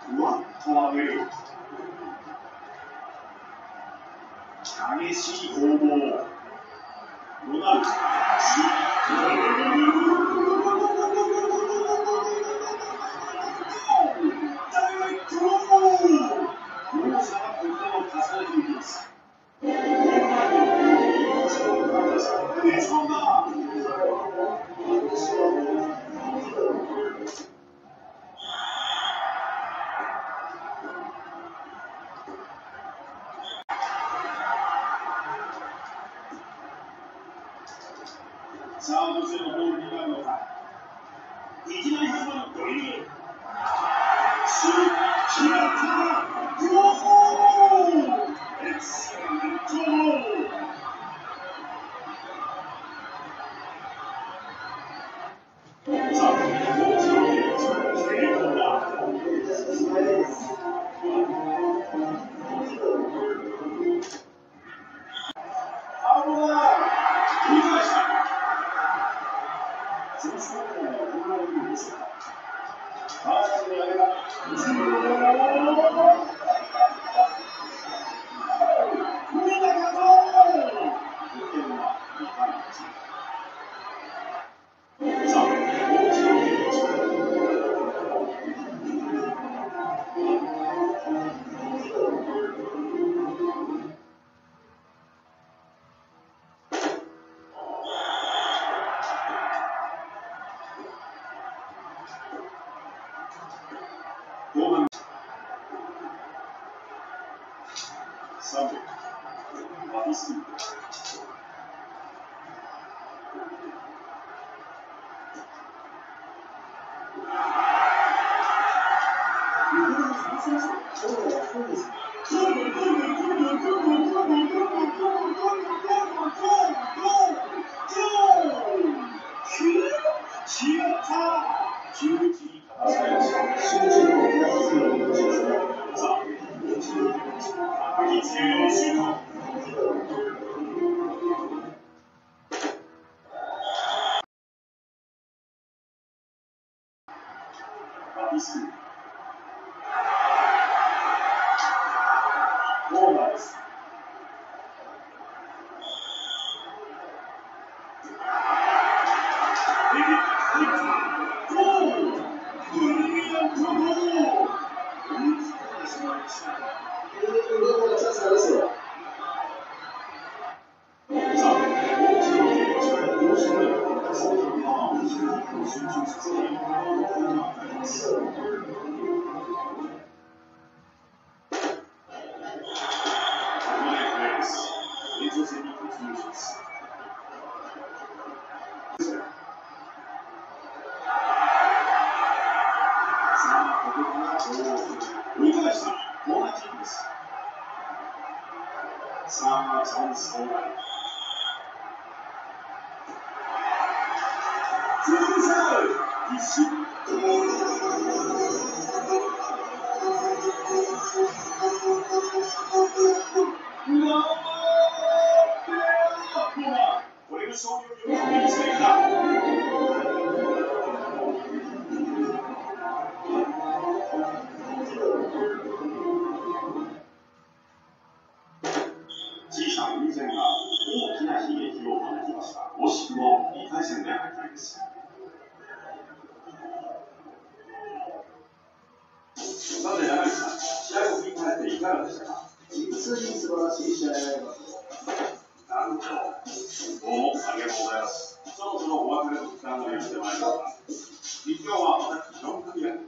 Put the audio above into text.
ふわっと上げる。激しい攻防。ロナウド。さあ、どちらのボールになるのか。いきなり始まるドリブル。シュート、決まった。ゴール。エクセレント。さあ、もう一度蹴り込んだ。アウトだ。繰り返した。前線からの行われるんですが、ファーストで上げた。3秒。バティスト。コーナーです。追い返したコーナーキックです。さあ、チャンス到来。必死。これが勝利を手にしていた。小さな偶然が大きな悲劇を招きました。惜しくも2回戦で敗退です。さて、中西さん、試合を振り返っていかがでしたか？ 実に素晴らしい試合があります。 なるほど。どうもありがとうございます。そろそろお別れの時間がやってまいりました。実況は私、ジョン・カビラ。